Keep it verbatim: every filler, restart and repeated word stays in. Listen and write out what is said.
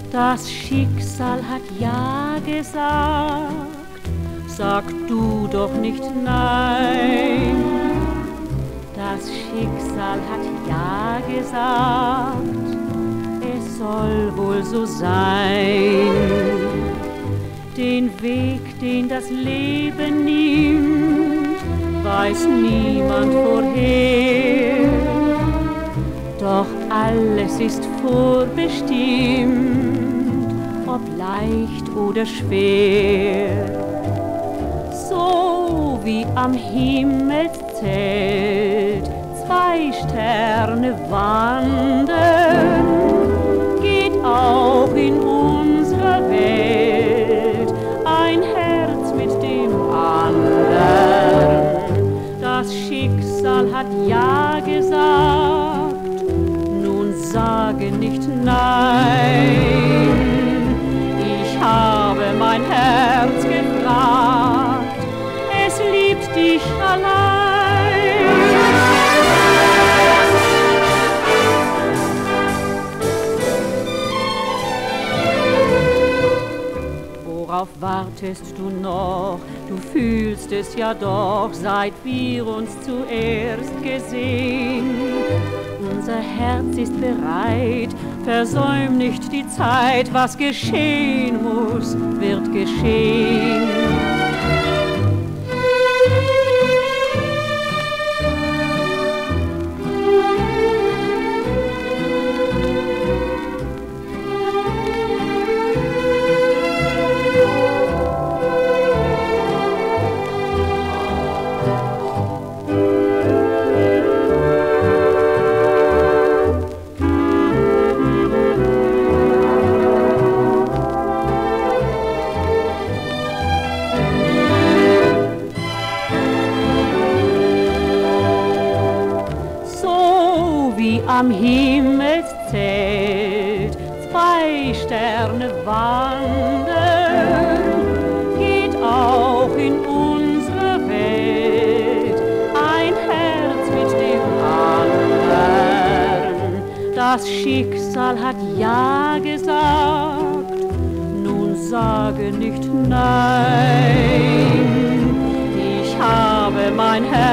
Das Schicksal hat ja gesagt, sag du doch nicht nein. Das Schicksal hat ja gesagt, es soll wohl so sein. Den Weg, den das Leben nimmt, weiß niemand vorher. Doch alles ist vorbestimmt, ob leicht oder schwer. So wie am Himmelszelt zwei Sterne wandern, geht auch in unserer Welt ein Herz mit dem anderen. Das Schicksal hat ja gesagt, nun sage nicht nein. Ich habe mein Herz gefragt, es liebt dich allein. Worauf wartest du noch? Du fühlst es ja doch, seit wir uns zuerst gesehen. Unser Herz ist bereit, versäum nicht die Zeit. Was geschehen muss, wird geschehen. Wie am Himmelszelt zwei Sterne wandern, geht auch in unserer Welt ein Herz mit dem anderen. Das Schicksal hat ja gesagt, nun sage nicht nein. Ich habe mein Herz